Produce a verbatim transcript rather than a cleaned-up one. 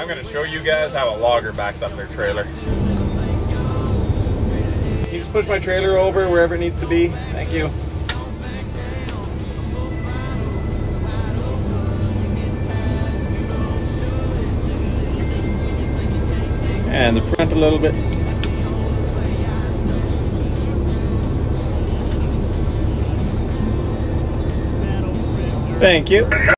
I'm going to show you guys how a logger backs up their trailer. Can you just push my trailer over wherever it needs to be? Thank you. And the front a little bit. Thank you.